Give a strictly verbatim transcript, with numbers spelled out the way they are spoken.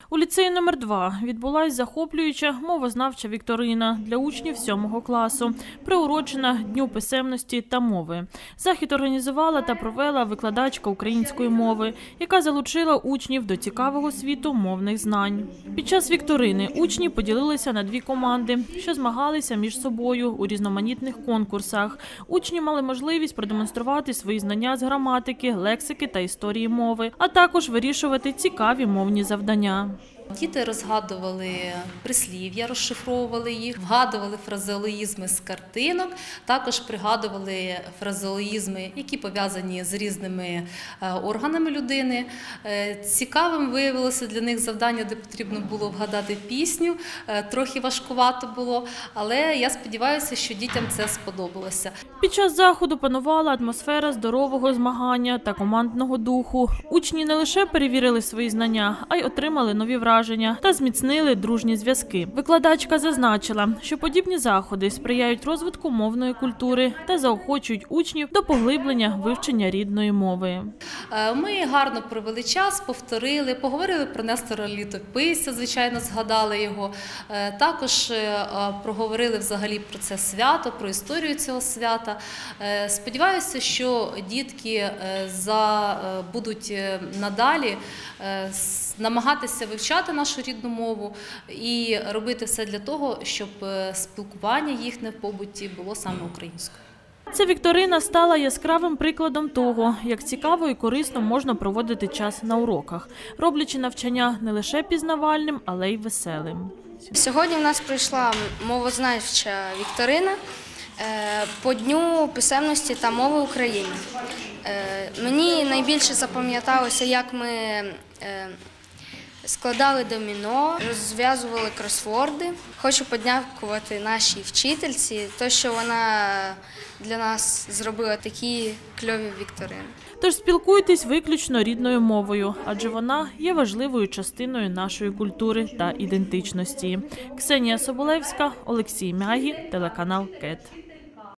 У ліцеї номер два відбулась захоплююча мовознавча вікторина для учнів сьомого класу, приурочена Дню писемності та мови. Захід організувала та провела викладачка української мови, яка залучила учнів до цікавого світу мовних знань. Під час вікторини учні поділилися на дві команди, що змагалися між собою у різноманітних конкурсах. Учні мали можливість продемонструвати свої знання з граматики, лексики та історії мови, а також вирішувати цікаві мовні завдання. Діти розгадували прислів'я, розшифровували їх, вгадували фразеологізми з картинок, також пригадували фразеологізми, які пов'язані з різними органами людини. Цікавим виявилося для них завдання, де потрібно було вгадати пісню. Трохи важкувато було, але я сподіваюся, що дітям це сподобалося. Під час заходу панувала атмосфера здорового змагання та командного духу. Учні не лише перевірили свої знання, а й отримали нові враження та зміцнили дружні зв'язки. Викладачка зазначила, що подібні заходи сприяють розвитку мовної культури та заохочують учнів до поглиблення вивчення рідної мови. Ми гарно провели час, повторили, поговорили про Нестора Літописця, звичайно, згадали його. Також проговорили взагалі про це свято, про історію цього свята. Сподіваюся, що дітки будуть надалі намагатися вивчати нашу рідну мову і робити все для того, щоб спілкування їхнє в побуті було саме українською. Ця вікторина стала яскравим прикладом того, як цікаво і корисно можна проводити час на уроках, роблячи навчання не лише пізнавальним, але й веселим. Сьогодні в нас пройшла мовознавча вікторина по Дню писемності та мови України. Мені найбільше запам'яталося, як ми складали доміно, розв'язували кросворди. Хочу подякувати нашій вчительці, те, що вона для нас зробила такі кльові вікторини. Тож спілкуйтесь виключно рідною мовою, адже вона є важливою частиною нашої культури та ідентичності. Ксенія Соболевська, Олексій Мягі, телеканал КЕТ.